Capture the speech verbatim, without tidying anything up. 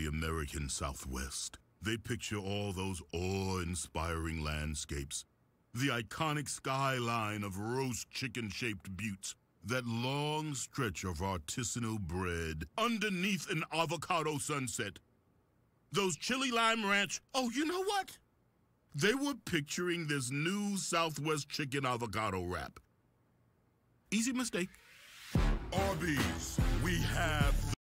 the American Southwest. They picture all those awe-inspiring landscapes, the iconic skyline of roast chicken-shaped buttes, that long stretch of artisanal bread underneath an avocado sunset, those chili lime ranch. Oh, you know what? They were picturing this new Southwest chicken avocado wrap. Easy mistake. Arby'S, we have